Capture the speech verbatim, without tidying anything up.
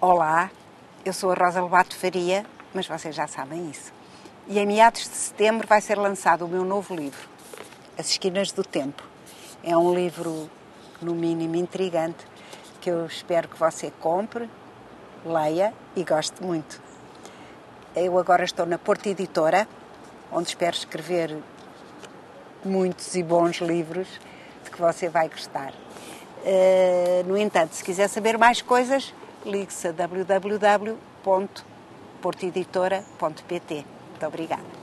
Olá, eu sou a Rosa Lobato Faria, mas vocês já sabem isso. E em meados de setembro vai ser lançado o meu novo livro, As Esquinas do Tempo. É um livro, no mínimo, intrigante, que eu espero que você compre, leia e goste muito. Eu agora estou na Porta Editora, onde espero escrever muitos e bons livros de que você vai gostar. Uh, no entanto, se quiser saber mais coisas, ligue-se a w w w ponto porto editora ponto p t. Muito obrigada.